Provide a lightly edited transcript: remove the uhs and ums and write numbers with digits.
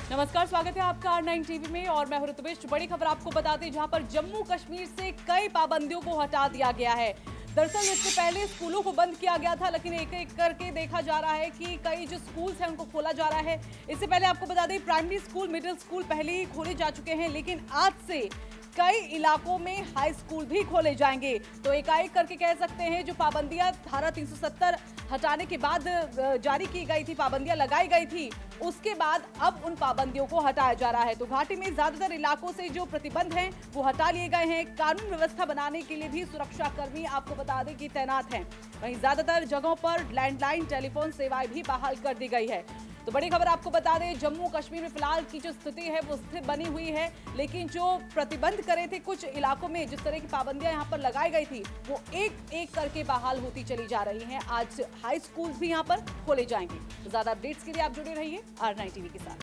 नमस्कार, स्वागत है आपका R9 टीवी में और मैं हूं ऋतुविश। बड़ी खबर आपको बताते हैं, जहां पर जम्मू कश्मीर से कई पाबंदियों को हटा दिया गया है। दरअसल इससे पहले स्कूलों को बंद किया गया था, लेकिन एक एक करके देखा जा रहा है कि कई जो स्कूल्स हैं उनको खोला जा रहा है। इससे पहले आपको बता दें, प्राइमरी स्कूल, मिडिल स्कूल पहले ही खोले जा चुके हैं, लेकिन आज से कई इलाकों में हाई स्कूल भी खोले जाएंगे। तो एकाएक करके कह सकते हैं, जो पाबंदियां धारा 370 हटाने के बाद जारी की गई थी, पाबंदियां लगाई गई थी, उसके बाद अब उन पाबंदियों को हटाया जा रहा है। तो घाटी में ज्यादातर इलाकों से जो प्रतिबंध हैं वो हटा लिए गए हैं। कानून व्यवस्था बनाने के लिए भी सुरक्षा कर्मी आपको बता दें कि तैनात हैं। वहीं ज्यादातर जगहों पर लैंडलाइन टेलीफोन सेवाएं भी बहाल कर दी गई है। तो बड़ी खबर आपको बता दें, जम्मू कश्मीर में फिलहाल की जो स्थिति है वो स्थिर बनी हुई है, लेकिन जो प्रतिबंध करे थे कुछ इलाकों में, जिस तरह की पाबंदियां यहां पर लगाई गई थी, वो एक एक करके बहाल होती चली जा रही हैं। आज हाई स्कूल भी यहां पर खोले जाएंगे। तो ज्यादा अपडेट्स के लिए आप जुड़े रहिए R9 टीवी के साथ।